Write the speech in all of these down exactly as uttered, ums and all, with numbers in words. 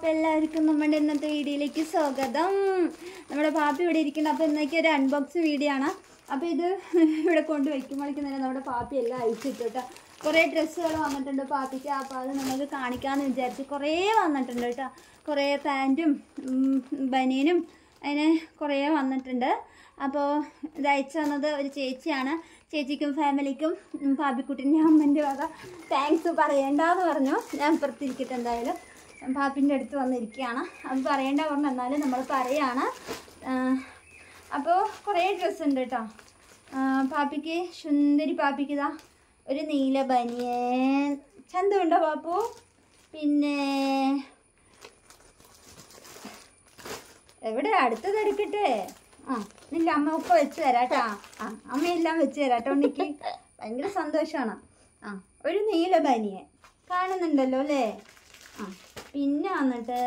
അപ്പോൾ എല്ലാവർക്കും നമ്മുടെ ഇന്നത്തെ വീഡിയോയിലേക്ക് സ്വാഗതം. നമ്മുടെ പാപ്പി ഇവിടെ ഇരിക്കുന്നത്. അപ്പോൾ ഇന്നേക്ക് ഒരു അൺബോക്സ് വീഡിയോ ആണ്. അപ്പോൾ ഇത് ഇവിടെ കൊണ്ട് വയ്ക്കുമ്പോഴേക്കും തന്നെ നമ്മുടെ പാപ്പി എല്ലാം അഴിച്ചിട്ട് കേട്ടോ. കുറേ ഡ്രസ്സുകൾ വന്നിട്ടുണ്ട് പാപ്പിക്ക്. അപ്പോൾ അത് നമുക്ക് കാണിക്കാമെന്ന് വിചാരിച്ച് കുറേ വന്നിട്ടുണ്ട് കേട്ടോ. കുറേ പാൻറ്റും ബനിയനും അതിന് കുറേ വന്നിട്ടുണ്ട്. അപ്പോൾ ഇത് അയച്ചു തന്നത് ഒരു ചേച്ചിയാണ്. ചേച്ചിക്കും ഫാമിലിക്കും പാപ്പിക്കുട്ടിൻ്റെ അമ്മൻ്റെ വക താങ്ക്സ് പറയേണ്ടെന്ന് പറഞ്ഞു. ഞാൻ പുറത്തിരിക്കട്ടെ, എന്തായാലും പാപ്പിൻ്റെ അടുത്ത് വന്നിരിക്കുകയാണ്. അത് പറയേണ്ട പറഞ്ഞു, എന്നാലും നമ്മൾ പറയാണ്. അപ്പോൾ കുറേ ഡ്രസ്സ് ഉണ്ട് കേട്ടോ പാപ്പിക്ക്. സുന്ദരി പാപ്പിക്ക് ഇതാ ഒരു നീല ബനിയൻ ചന്തമുണ്ടോ പാപ്പു. പിന്നെ എവിടെ അടുത്തത് എടുക്കട്ടെ. ആ നില്ല അമ്മ ഒക്കെ വെച്ച് തരാട്ടാ. ആ അമ്മയെല്ലാം വെച്ച് തരാട്ടോ. ഉണ്ണിക്ക് ഭയങ്കര സന്തോഷമാണ്. ആ ഒരു നീല ബനിയൻ കാണുന്നുണ്ടല്ലോ അല്ലേ. ആ പിന്നെ വന്നിട്ട്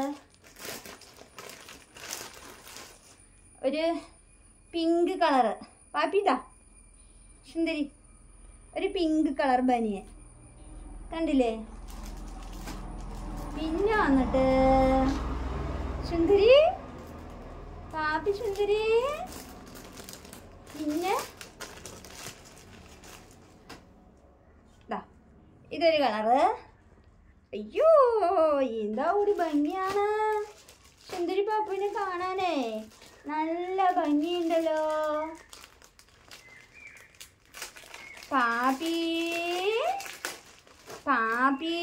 ഒരു പിങ്ക് കളറ് പാപ്പിതാ സുന്ദരി ഒരു പിങ്ക് കളർ ബനിയൻ കണ്ടില്ലേ. പിന്നെ വന്നിട്ട് സുന്ദരി പാപ്പി സുന്ദരി. പിന്നെ ഇതൊരു കളറ്. അയ്യോ എന്താ ഒരു ഭംഗിയാണ് സുന്ദരി പാപ്പുവിനെ കാണാനേ. നല്ല ഭംഗിയുണ്ടല്ലോ പാപ്പി പാപ്പി.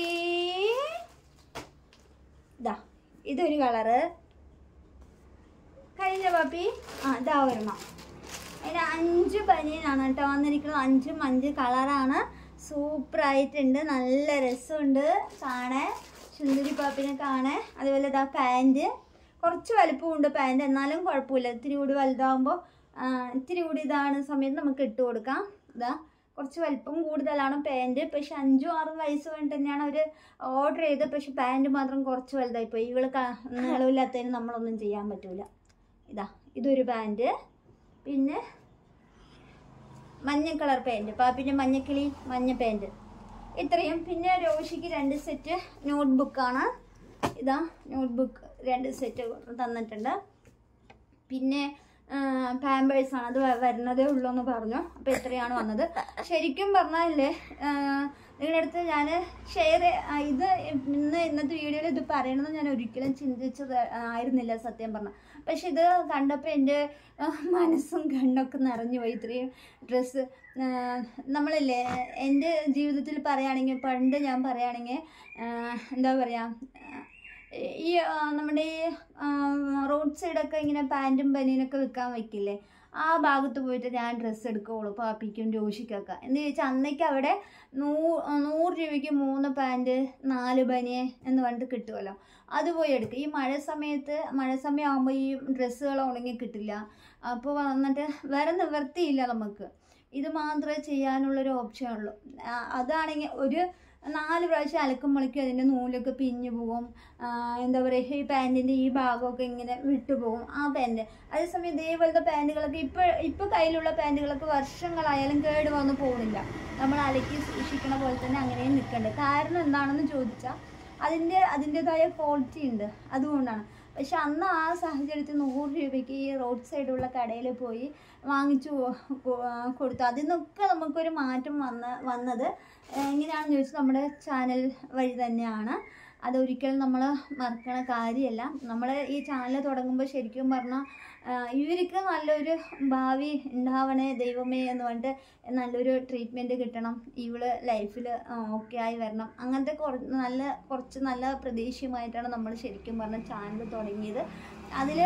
ഇതാ ഇതൊരു കളറ് കഴിഞ്ഞ പാപ്പി. ആ ഇതാ ഒരെണ്ണം. അതിന് അഞ്ച് ബനിയനാണ് കേട്ടോ വന്നിരിക്കുന്നത്. അഞ്ചും അഞ്ച് കളറാണ്. സൂപ്പറായിട്ടുണ്ട്, നല്ല രസമുണ്ട് കാണാൻ സുന്ദരി പാപ്പിനെ കാണാൻ. അതുപോലെ ഇതാ പാൻറ്റ് കുറച്ച് വലുപ്പമുണ്ട് പാൻറ്റ്, എന്നാലും കുഴപ്പമില്ല. ഇത്തിരി കൂടി വലുതാകുമ്പോൾ ഇത്തിരി കൂടി ഇതാണ് സമയത്ത് നമുക്ക് ഇട്ട് കൊടുക്കാം. ഇതാ കുറച്ച് വലിപ്പം കൂടുതലാണ് പാൻറ്റ്. പക്ഷെ അഞ്ചും ആറും വയസ്സ് വേണ്ടി തന്നെയാണ് അവർ ഓർഡർ ചെയ്തത്. പക്ഷെ പാൻറ്റ് മാത്രം കുറച്ച് വലുതായിപ്പോയി. ഇവൾ നീളമില്ലാത്തതിന് നമ്മളൊന്നും ചെയ്യാൻ പറ്റില്ല. ഇതാ ഇതൊരു പാൻറ്റ്. പിന്നെ മഞ്ഞ കളർ പാൻറ്റ് പാപ്പിൻ്റെ മഞ്ഞക്കിളി മഞ്ഞ പാൻറ്റ് ഇത്രയും. പിന്നെ രോഷിക്ക് രണ്ട് സെറ്റ് നോട്ട് ബുക്കാണ്. ഇതാ നോട്ട് ബുക്ക് രണ്ട് സെറ്റ് തന്നിട്ടുണ്ട്. പിന്നെ പാമ്പേഴ്സാണ്, അത് വരുന്നതേ ഉള്ളൂ എന്ന് പറഞ്ഞു. അപ്പോൾ ഇത്രയാണ് വന്നത്. ശരിക്കും പറഞ്ഞാലേ നിങ്ങളുടെ അടുത്ത് ഞാൻ ഷെയർ ഇത് ഇന്ന് ഇന്നത്തെ വീഡിയോയിൽ ഇത് പറയണമെന്ന് ഞാൻ ഒരിക്കലും ചിന്തിച്ചത് ആയിരുന്നില്ല സത്യം പറഞ്ഞാൽ. പക്ഷെ ഇത് കണ്ടപ്പോൾ എൻ്റെ മനസ്സും കണ്ണൊക്കെ നിറഞ്ഞു പോയി. ഇത്രയും ഡ്രസ്സ് നമ്മളില്ലേ എൻ്റെ ജീവിതത്തിൽ പറയുകയാണെങ്കിൽ, പണ്ട് ഞാൻ പറയുകയാണെങ്കിൽ എന്താ പറയുക, ഈ നമ്മുടെ ഈ റോഡ് സൈഡൊക്കെ ഇങ്ങനെ പാൻറ്റും ബനിയനൊക്കെ വിൽക്കാൻ വയ്ക്കില്ലേ, ആ ഭാഗത്ത് പോയിട്ട് ഞാൻ ഡ്രസ്സ് എടുക്കുകയുള്ളൂ പാപ്പിക്കും രോഷിക്കൊക്കെ. എന്ന് ചോദിച്ചാൽ അന്നേക്ക് അവിടെ നൂ നൂറ് രൂപയ്ക്ക് മൂന്ന് പാൻറ്റ് നാല് ബനിയൻ എന്ന് പറഞ്ഞിട്ട് കിട്ടുമല്ലോ. അത് പോയി എടുക്കുക. ഈ മഴ സമയത്ത് മഴ സമയമാകുമ്പോൾ ഈ ഡ്രസ്സുകൾ ഉണങ്ങി കിട്ടില്ല. അപ്പോൾ വന്നിട്ട് വേറെ നിവർത്തിയില്ല നമുക്ക്. ഇത് മാത്രമേ ചെയ്യാനുള്ളൊരു ഓപ്ഷൻ ഉള്ളൂ. അതാണെങ്കിൽ ഒരു നാല് പ്രാവശ്യം അലക്കുമ്പോഴേക്കും അതിൻ്റെ നൂലൊക്കെ പിഞ്ഞു പോകും. എന്താ പറയുക, ഈ പാൻറ്റിൻ്റെ ഈ ഭാഗമൊക്കെ ഇങ്ങനെ വിട്ടുപോകും ആ പാൻറ്റ്. അതേസമയം ഇതേപോലത്തെ പാൻറ്റുകളൊക്കെ ഇപ്പോൾ ഇപ്പോൾ കയ്യിലുള്ള പാൻറ്റുകളൊക്കെ വർഷങ്ങളായാലും കേട് വന്ന് പോകുന്നില്ല. നമ്മൾ അലക്കി സൂക്ഷിക്കണ പോലെ തന്നെ അങ്ങനെയും നിൽക്കണ്ടേ. കാരണം എന്താണെന്ന് ചോദിച്ചാൽ അതിൻ്റെ അതിൻ്റെതായ ക്വാളിറ്റി ഉണ്ട്, അതുകൊണ്ടാണ്. പക്ഷെ അന്ന് ആ സാഹചര്യത്തിൽ നൂറ് രൂപയ്ക്ക് ഈ റോഡ് സൈഡുള്ള കടയിൽ പോയി വാങ്ങിച്ചു കൊടുത്തു. അതിൽ നിന്നൊക്കെ നമുക്കൊരു മാറ്റം വന്ന് വന്നത് എങ്ങനെയാണെന്ന് ചോദിച്ചാൽ നമ്മുടെ ചാനൽ വഴി തന്നെയാണ്. അതൊരിക്കലും നമ്മൾ മറക്കണ കാര്യമല്ല. നമ്മൾ ഈ ചാനൽ തുടങ്ങുമ്പോൾ ശരിക്കും പറഞ്ഞാൽ ഇവർക്ക് നല്ലൊരു ഭാവി ഉണ്ടാവണേ ദൈവമേ എന്ന് പറഞ്ഞിട്ട് നല്ലൊരു ട്രീറ്റ്മെൻറ്റ് കിട്ടണം, ഇവള് ലൈഫിൽ ഓക്കെ ആയി വരണം, അങ്ങനത്തെ കുറച്ച് നല്ല കുറച്ച് നല്ല പ്രതീക്ഷയുമായിട്ടാണ് നമ്മൾ ശരിക്കും പറഞ്ഞാൽ ചാനൽ തുടങ്ങിയത്. അതിൽ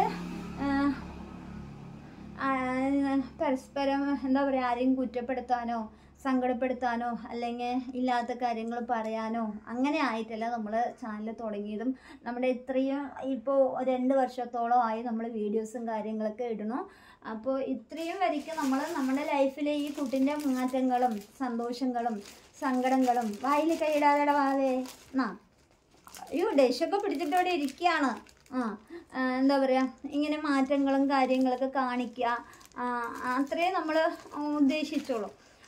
പരസ്പരം എന്താ പറയുക, ആരെയും കുറ്റപ്പെടുത്താനോ സങ്കടപ്പെടുത്താനോ അല്ലെങ്കിൽ ഇല്ലാത്ത കാര്യങ്ങൾ പറയാനോ അങ്ങനെ ആയിട്ടല്ല നമ്മൾ ചാനൽ തുടങ്ങിയതും. നമ്മുടെ ഇത്രയും ഇപ്പോൾ രണ്ട് വർഷത്തോളം ആയി നമ്മൾ വീഡിയോസും കാര്യങ്ങളൊക്കെ ഇടണു. അപ്പോൾ ഇത്രയും വരെയ്ക്ക് നമ്മൾ നമ്മുടെ ലൈഫിലെ ഈ കുട്ടിൻ്റെ മാറ്റങ്ങളും സന്തോഷങ്ങളും സങ്കടങ്ങളും വായിൽ കൈയിടാതെ വാവേ എന്നാ അയ്യോ ഡേഷൊക്കെ പിടിച്ചിട്ട് ഇവിടെ ഇരിക്കുകയാണ്. ആ എന്താ പറയുക, ഇങ്ങനെ മാറ്റങ്ങളും കാര്യങ്ങളൊക്കെ കാണിക്കുക, അത്രേ നമ്മൾ ഉദ്ദേശിച്ചോളൂ.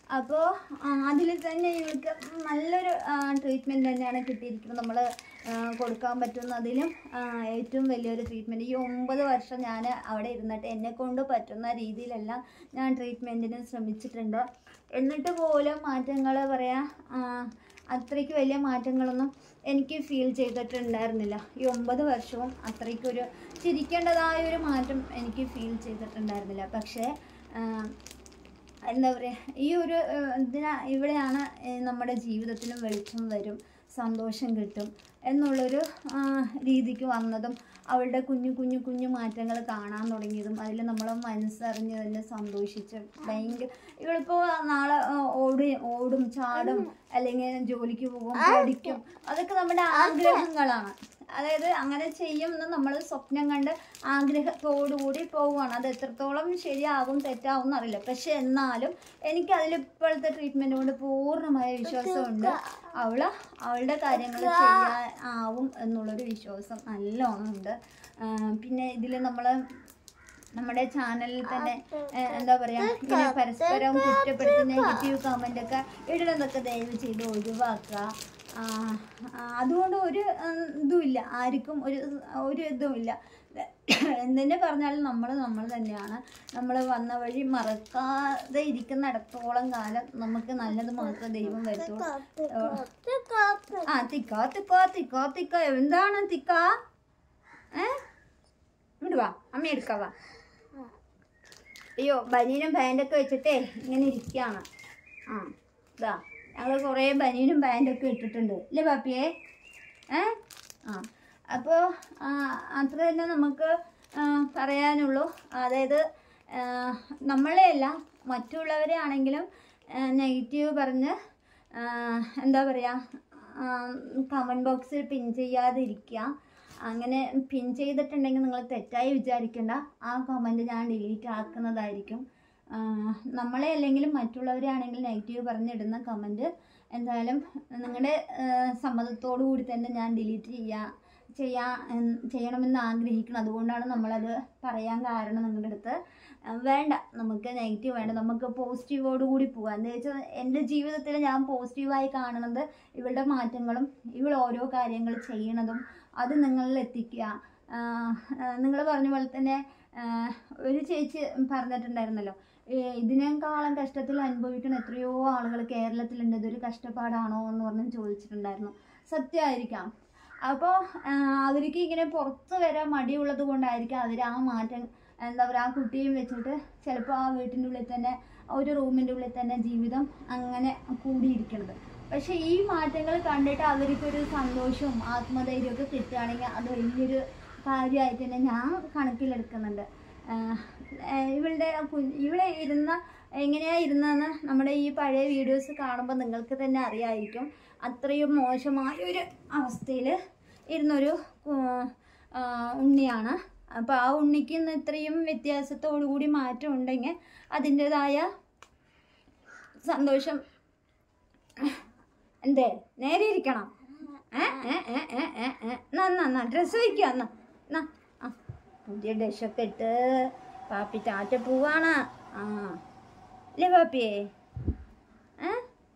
അപ്പോൾ അതിൽ തന്നെ ഇവൾക്ക് നല്ലൊരു ട്രീറ്റ്മെൻറ്റ് തന്നെയാണ് കിട്ടിയിരിക്കുന്നത്. നമ്മൾ കൊടുക്കാൻ പറ്റുന്നതിലും ഏറ്റവും വലിയൊരു ട്രീറ്റ്മെൻറ്റ്. ഈ ഒമ്പത് വർഷം ഞാൻ അവിടെ ഇരുന്നിട്ട് എന്നെക്കൊണ്ട് പറ്റുന്ന രീതിയിലെല്ലാം ഞാൻ ട്രീറ്റ്മെൻറ്റിന് ശ്രമിച്ചിട്ടുണ്ട്. എന്നിട്ട് പോലും മാറ്റങ്ങൾ പറയാം അത്രയ്ക്ക് വലിയ മാറ്റങ്ങളൊന്നും എനിക്ക് ഫീൽ ചെയ്തിട്ടുണ്ടായിരുന്നില്ല. ഈ ഒമ്പത് വർഷവും അത്രയ്ക്കൊരു ചിരിക്കേണ്ടതായൊരു മാറ്റം എനിക്ക് ഫീൽ ചെയ്തിട്ടുണ്ടായിരുന്നില്ല. പക്ഷേ എന്താ പറയുക, ഈ ഒരു ഇതിന ഇവിടെയാണ് നമ്മുടെ ജീവിതത്തിനും വെളിച്ചം വരും, സന്തോഷം കിട്ടും എന്നുള്ളൊരു രീതിക്ക് വന്നതും അവളുടെ കുഞ്ഞു കുഞ്ഞു കുഞ്ഞു മാറ്റങ്ങൾ കാണാൻ തുടങ്ങിയതും അതിൽ നമ്മൾ മനസ്സറിഞ്ഞ് തന്നെ സന്തോഷിച്ച് ഭയങ്കര ഇവളിപ്പോൾ നാളെ ഓടി ഓടും ചാടും അല്ലെങ്കിൽ ജോലിക്ക് പോകും പഠിക്കും, അതൊക്കെ നമ്മുടെ ആഗ്രഹങ്ങളാണ്. അതായത് അങ്ങനെ ചെയ്യുമെന്ന് നമ്മൾ സ്വപ്നം കണ്ട് ആഗ്രഹത്തോടുകൂടി പോവുകയാണ്. അത് എത്രത്തോളം ശരിയാകും തെറ്റാവും എന്നറിയില്ല. പക്ഷെ എന്നാലും എനിക്ക് അതിലിപ്പോഴത്തെ ട്രീറ്റ്മെൻറ്റ് കൊണ്ട് പൂർണ്ണമായ വിശ്വാസമുണ്ട്. അവൾ അവളുടെ കാര്യങ്ങൾ ചെയ്യാൻ ആവും എന്നുള്ളൊരു വിശ്വാസം നല്ലോണം ഉണ്ട്. പിന്നെ ഇതിൽ നമ്മൾ നമ്മുടെ ചാനലിൽ തന്നെ എന്താ പറയുക, ഇങ്ങനെ പരസ്പരം കുറ്റപ്പെടുത്തി നെഗറ്റീവ് കമൻ്റൊക്കെ ഇടുന്നതൊക്കെ ദയവ് ചെയ്ത് ഒഴിവാക്കുക. അതുകൊണ്ട് ഒരു ഇതുമില്ല, ആർക്കും ഒരു ഒരു ഇതുമില്ല. എന്തെന്നെ പറഞ്ഞാലും നമ്മൾ നമ്മൾ തന്നെയാണ്. നമ്മൾ വന്ന വഴി മറക്കാതെ ഇരിക്കുന്നിടത്തോളം കാലം നമുക്ക് നല്ലത് മാത്രം ദൈവം വരുത്തുള്ളൂ. ആ തിക്ക തിക്ക തിക്ക തിക്ക എന്താണ് തിക്ക? ഏ ഇങ്ങോട്ട് വാ, അമ്മ എടുക്കാവാ. അയ്യോ ബനീനും പാൻറ്റൊക്കെ വെച്ചിട്ടേ ഇങ്ങനെ ഇരിക്കുകയാണ്. ആ ഇതാ ഞങ്ങൾ കുറേ ബനീനും പാൻറ്റൊക്കെ ഇട്ടിട്ടുണ്ട് അല്ലേ പാപ്പിയെ? ഏ ആ അപ്പോൾ അത്ര തന്നെ നമുക്ക് പറയാനുള്ളൂ. അതായത് നമ്മളെയല്ല മറ്റുള്ളവരെ ആണെങ്കിലും നെഗറ്റീവ് പറഞ്ഞ് എന്താ പറയുക, കമൻറ്റ് ബോക്സിൽ പിൻ ചെയ്യാതിരിക്കുക. അങ്ങനെ പിൻ ചെയ്തിട്ടുണ്ടെങ്കിൽ നിങ്ങൾ തെറ്റായി വിചാരിക്കേണ്ട, ആ കമൻറ്റ് ഞാൻ ഡിലീറ്റ് ആക്കുന്നതായിരിക്കും. നമ്മളെ അല്ലെങ്കിലും മറ്റുള്ളവരെ ആണെങ്കിലും നെഗറ്റീവ് പറഞ്ഞിടുന്ന കമൻറ്റ് എന്തായാലും നിങ്ങളുടെ സമ്മതത്തോടു കൂടി തന്നെ ഞാൻ ഡിലീറ്റ് ചെയ്യാൻ ചെയ്യാ ചെയ്യണമെന്ന് ആഗ്രഹിക്കണം. അതുകൊണ്ടാണ് നമ്മളത് പറയാൻ കാരണം. നിങ്ങളുടെ അടുത്ത് വേണ്ട, നമുക്ക് നെഗറ്റീവ് വേണ്ട, നമുക്ക് പോസിറ്റീവോടുകൂടി പോകാം. എന്താ വെച്ചാൽ എൻ്റെ ജീവിതത്തിൽ ഞാൻ പോസിറ്റീവായി കാണുന്നത് ഇവളുടെ മാറ്റങ്ങളും ഇവൾ ഓരോ കാര്യങ്ങൾ ചെയ്യണതും അത് നിങ്ങളിൽ എത്തിക്കുക. നിങ്ങൾ പറഞ്ഞ പോലെ തന്നെ ഒരു ചേച്ചി പറഞ്ഞിട്ടുണ്ടായിരുന്നല്ലോ, ഇതിനേക്കാളും കഷ്ടത്തിൽ അനുഭവിക്കുന്ന എത്രയോ ആളുകൾ കേരളത്തിലുണ്ട്, ഇതൊരു കഷ്ടപ്പാടാണോ എന്ന് പറഞ്ഞ് ചോദിച്ചിട്ടുണ്ടായിരുന്നു. സത്യമായിരിക്കാം. അപ്പോൾ അവർക്ക് ഇങ്ങനെ പുറത്ത് വരാൻ മടിയുള്ളത് കൊണ്ടായിരിക്കും അവർ ആ മാറ്റം എന്താ പറയുക ആ കുട്ടിയും വെച്ചിട്ട് ചിലപ്പോൾ ആ വീട്ടിൻ്റെ ഉള്ളിൽ തന്നെ ഒരു റൂമിൻ്റെ ഉള്ളിൽ തന്നെ ജീവിതം അങ്ങനെ കൂടിയിരിക്കുന്നത്. പക്ഷേ ഈ മാറ്റങ്ങൾ കണ്ടിട്ട് അവർക്കൊരു സന്തോഷവും ആത്മധൈര്യമൊക്കെ കിട്ടുകയാണെങ്കിൽ അത് വലിയൊരു കാര്യമായിട്ട് തന്നെ ഞാൻ കണക്കിലെടുക്കുന്നുണ്ട്. ഇവളുടെ ഇവിടെ ഇരുന്ന എങ്ങനെയാണ് ഇരുന്നതെന്ന് നമ്മുടെ ഈ പഴയ വീഡിയോസ് കാണുമ്പോൾ നിങ്ങൾക്ക് തന്നെ അറിയാമായിരിക്കും. അത്രയും മോശമായൊരു അവസ്ഥയിൽ ഇരുന്നൊരു ഉണ്ണിയാണ്. അപ്പോൾ ആ ഉണ്ണിക്ക് ഇന്ന് ഇത്രയും വ്യത്യാസത്തോടു കൂടി മാറ്റം ഉണ്ടെങ്കിൽ അതിൻ്റെതായ സന്തോഷം എന്തേ നേരെ ഇരിക്കണം. ഏ ഏ ഏ ഏ ഏ ഏ എന്നാ ഡ്രസ്സ് വയ്ക്കുക. എന്നാ എന്നാ ആ പുതിയ ഡ്രസ്സൊക്കെ ഇട്ട് പാപ്പി ടാറ്റ പോവാണ്. ആ അല്ലേ പാപ്പിയേ? ഏ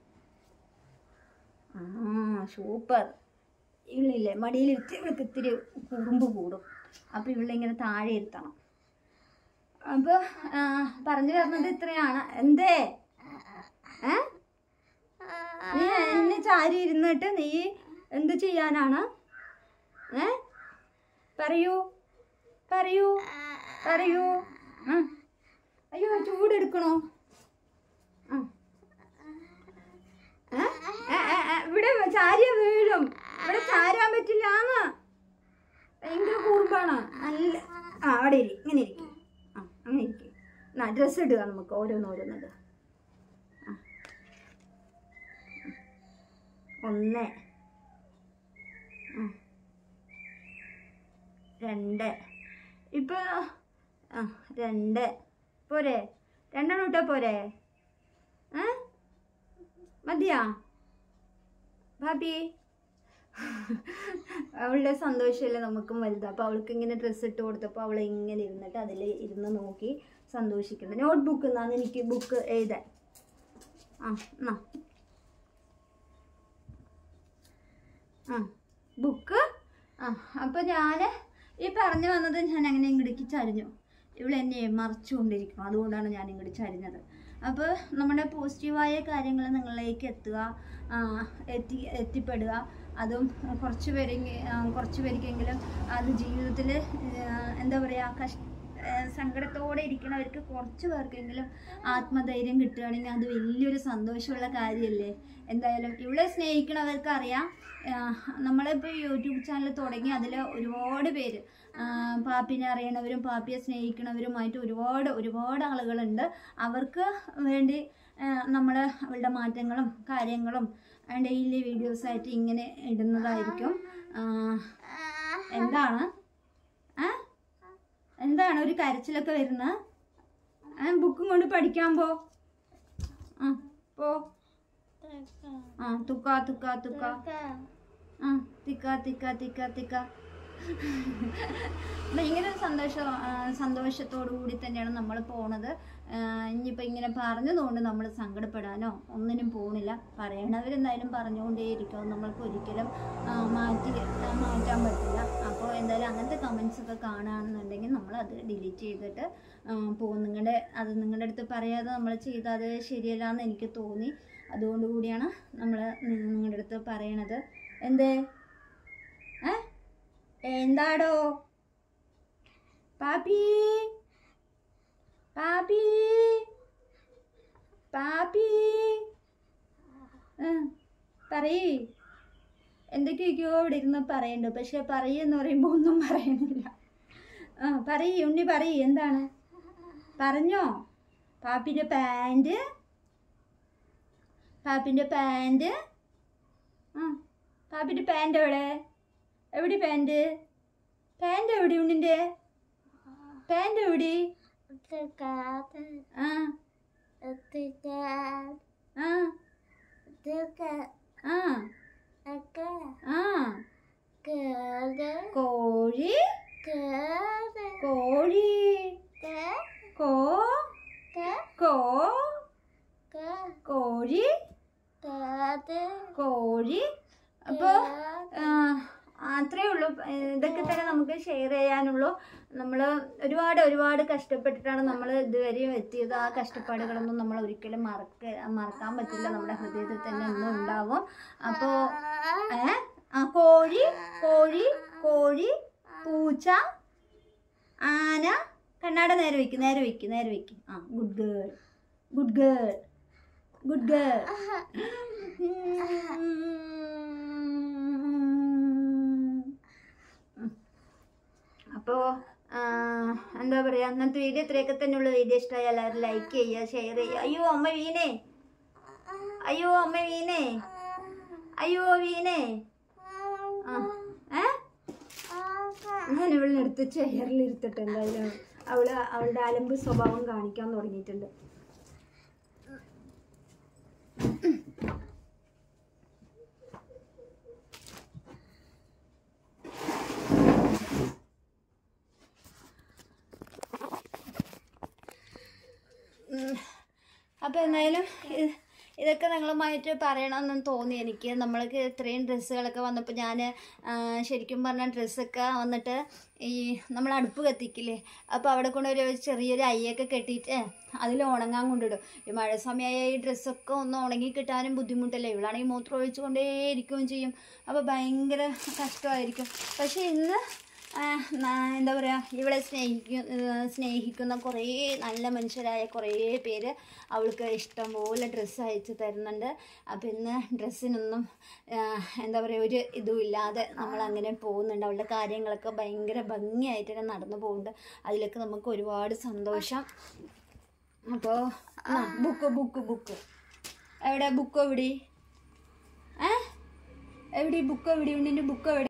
ആ സൂപ്പർ. ഇവളില്ലേ മടിയിലിരുത്തി ഇവൾക്ക് ഇത്തിരി കുറുമ്പ് കൂടും. അപ്പോൾ ഇവളിങ്ങനെ താഴെ ഇരുത്തണം. അപ്പോൾ പറഞ്ഞു തരുന്നത് ഇത്രയാണ്. എന്തേ ഏ നീ എന്നെ ചാരി ഇരുന്നിട്ട് നീ എന്ത് ചെയ്യാനാണ്? ഏ പറയൂ പറയൂ പറയൂ. അയ്യോ ചൂടെടുക്കണോ? ഇവിടെ ചാരിയ വീഴും, ഇവിടെ ചാരാൻ പറ്റില്ലാന്ന്. ഭയങ്കര കുറുമ്പാണ്. നല്ല ആ അവിടെ ഇരി, ഇങ്ങനെ ഇരിക്കും. ആ അങ്ങനെ ഇരിക്കും. എന്നാ ഡ്രസ്സ് ഇടുക, നമുക്ക് ഓരോന്നോരോന്നത്. ആ ഒന്ന് രണ്ട് ഇപ്പൊ ആ രണ്ട് പോരെ? രണ്ടെണ്ണം ഇട്ടാ പോരെ? ഏ മതിയാ ഭാബി? അവളുടെ സന്തോഷമല്ലേ നമുക്കും വലുത്. അപ്പോൾ അവൾക്ക് ഇങ്ങനെ ഡ്രസ്സ് ഇട്ട് കൊടുത്തപ്പോൾ അവൾ ഇങ്ങനെ ഇരുന്നിട്ട് അതിൽ ഇരുന്ന് നോക്കി സന്തോഷിക്കുന്നത്. നോട്ട് ബുക്ക് എന്നാണ് എനിക്ക് ബുക്ക് എഴുതാൻ. ആ എന്നാ ആ ബുക്ക്. ആ അപ്പോൾ ഞാൻ ഈ പറഞ്ഞു വന്നത് ഞാൻ അങ്ങനെ ഇങ്ങോട്ടേക്ക് ചരിഞ്ഞു. ഇവളെന്നെ മറിച്ചുകൊണ്ടിരിക്കും, അതുകൊണ്ടാണ് ഞാൻ ഇങ്ങോട്ട് ചരിഞ്ഞത്. അപ്പോൾ നമ്മുടെ പോസിറ്റീവായ കാര്യങ്ങൾ നിങ്ങളിലേക്ക് എത്തുക, എത്തി എത്തിപ്പെടുക. അതും കുറച്ച് പേരെങ്കിലും കുറച്ച് പേർക്കെങ്കിലും അത് ജീവിതത്തിൽ എന്താ പറയുക കഷ് സങ്കടത്തോടെ ഇരിക്കുന്നവർക്ക് കുറച്ച് പേർക്കെങ്കിലും ആത്മധൈര്യം കിട്ടുകയാണെങ്കിൽ അത് വലിയൊരു സന്തോഷമുള്ള കാര്യമല്ലേ. എന്തായാലും ഇവളെ സ്നേഹിക്കണവർക്ക് അറിയാം. നമ്മളിപ്പോൾ യൂട്യൂബ് ചാനൽ തുടങ്ങി അതിൽ ഒരുപാട് പേര് പാപ്പിനെ അറിയണവരും പാപ്പിയെ സ്നേഹിക്കണവരുമായിട്ട് ഒരുപാട് ഒരുപാട് ആളുകളുണ്ട്. അവർക്ക് വേണ്ടി നമ്മൾ അവളുടെ മാറ്റങ്ങളും കാര്യങ്ങളും ഡെയിലി വീഡിയോസായിട്ട് ഇങ്ങനെ ഇടുന്നതായിരിക്കും. എന്താണ് എന്താണ് ഒരു കരച്ചിലൊക്കെ വരുന്നത്? ബുക്കും കൊണ്ട് പഠിക്കാൻ പോ. ആ പോ. ആ തുക്ക തുക്ക തുക്ക ആ തിക്ക തിക്ക തിക്ക തിക്ക. ഭയങ്കര സന്തോഷം സന്തോഷത്തോടു കൂടി തന്നെയാണ് നമ്മൾ പോണത്. ഇനിയിപ്പോൾ ഇങ്ങനെ പറഞ്ഞതുകൊണ്ട് നമ്മൾ സങ്കടപ്പെടാനോ ഒന്നിനും പോണില്ല. പറയണവരെന്തായാലും പറഞ്ഞുകൊണ്ടേയിരിക്കും, നമ്മൾക്ക് ഒരിക്കലും മാറ്റി മാറ്റാൻ പറ്റില്ല. അപ്പോൾ എന്തായാലും അങ്ങനത്തെ കമൻസൊക്കെ കാണുകയാണെന്നുണ്ടെങ്കിൽ നമ്മളത് ഡിലീറ്റ് ചെയ്തിട്ട് പോകും. നിങ്ങളുടെ അത് നിങ്ങളുടെ അടുത്ത് പറയാതെ നമ്മൾ ചെയ്താൽ അത് ശരിയല്ല എന്ന് എനിക്ക് തോന്നി. അതുകൊണ്ട് കൂടിയാണ് നമ്മൾ നിങ്ങളുടെ അടുത്ത് പറയണത്. എന്തേ ഏ എന്താടോ പാപ്പി പാപ്പി പാപ്പി പറയ്. എന്തൊക്കെയൊക്കെയോ ഇവിടെ ഇരുന്ന് പറയുന്നുണ്ട്, പക്ഷെ പറയുമെന്ന് പറയുമ്പോൾ ഒന്നും പറയുന്നില്ല. ആ പറയ് ഉണ്ണി പറയ്, എന്താണ് പറഞ്ഞോ? പാപ്പിൻ്റെ പാൻറ് പാപ്പിൻ്റെ പാൻറ് ആ പാപ്പിൻ്റെ പാൻറ് എവിടെ എവിടെ പാൻറ് പാൻറ് എവിടെ ഉണ്ണിൻ്റെ പാൻറ് എവിടെ? ആ ആ ആ കോഴി കോഴി കോ കോ കോഴി കോഴി. അപ്പോൾ അത്രയേ ഉള്ളൂ. ഇതൊക്കെ തന്നെ നമുക്ക് ഷെയർ ചെയ്യാനുള്ളൂ. നമ്മൾ ഒരുപാട് ഒരുപാട് കഷ്ടപ്പെട്ടിട്ടാണ് നമ്മൾ ഇതുവരെയും എത്തിയത്. ആ കഷ്ടപ്പാടുകളൊന്നും നമ്മൾ ഒരിക്കലും മറക്ക മറക്കാൻ പറ്റില്ല. നമ്മുടെ ഹൃദയത്തിൽ തന്നെ ഒന്നും ഉണ്ടാവും. അപ്പോൾ ഏ ആ കോഴി കോഴി കോഴി പൂച്ച ആന. കണ്ണാട നേരെ വയ്ക്കും നേരെ വയ്ക്കും നേരെ വയ്ക്കും. ആ good girl good girl good girl. അപ്പോൾ എന്താ പറയുക, ഇന്നത്തെ വീഡിയോ ഇത്രയൊക്കെ തന്നെയുള്ള. വീഡിയോ ഇഷ്ടമായി എല്ലാവരും ലൈക്ക് ചെയ്യുക, ഷെയർ ചെയ്യുക. അയ്യോ അമ്മ വീണേ, അയ്യോ അമ്മ വീണേ, അയ്യോ വീണേ. ആ ഏ ഞാൻ ഇവളിനെടുത്ത് ചെയറിലിരുത്തിട്ട് എന്തായാലും അവള് അവളുടെ അലമ്പ് സ്വഭാവം കാണിക്കാൻ തുടങ്ങിയിട്ടുണ്ട്. അപ്പോൾ എന്തായാലും ഇതൊക്കെ നിങ്ങളുമായിട്ട് പറയണമെന്ന് തോന്നി എനിക്ക്. നമ്മൾക്ക് ഇത്രയും ഡ്രസ്സുകളൊക്കെ വന്നപ്പോൾ ഞാൻ ശരിക്കും പറഞ്ഞാൽ ഡ്രസ്സൊക്കെ വന്നിട്ട് ഈ നമ്മൾ അടുപ്പ് കത്തിക്കില്ലേ, അപ്പോൾ അവിടെ കൊണ്ട് ഒരു ചെറിയൊരു അയ്യൊക്കെ കെട്ടിയിട്ട് അതിൽ ഉണങ്ങാൻ കൊണ്ടിടും. ഈ മഴ സമയമായ ഈ ഡ്രസ്സൊക്കെ ഒന്ന് ഉണങ്ങി കിട്ടാനും ബുദ്ധിമുട്ടല്ലേ. ഇവളാണെങ്കിൽ മൂത്രം ഒഴിച്ചു കൊണ്ടേ ഇരിക്കുകയും ചെയ്യും. അപ്പോൾ ഭയങ്കര കഷ്ടമായിരിക്കും. പക്ഷേ ഇന്ന് എന്താ പറയുക, ഇവളെ സ്നേഹിക്കുന്ന സ്നേഹിക്കുന്ന കുറേ നല്ല മനുഷ്യരായ കുറേ പേര് അവൾക്ക് ഇഷ്ടംപോലെ ഡ്രസ്സ് അയച്ചു തരുന്നുണ്ട്. അപ്പോൾ ഇന്ന് ഡ്രസ്സിനൊന്നും എന്താ പറയുക ഒരു ഇതും ഇല്ലാതെ നമ്മളങ്ങനെ പോകുന്നുണ്ട്. അവളുടെ കാര്യങ്ങളൊക്കെ ഭയങ്കര ഭംഗിയായിട്ട് തന്നെ നടന്നു പോകുന്നുണ്ട്. അതിലൊക്കെ നമുക്ക് ഒരുപാട് സന്തോഷം. അപ്പോൾ ആ ബുക്ക് ബുക്ക് ബുക്ക് എവിടെ ബുക്ക് എവിടെ ഏ എവിടെ ബുക്ക് എവിടെ ഉണ്ണിൻ്റെ ബുക്ക് എവിടെ?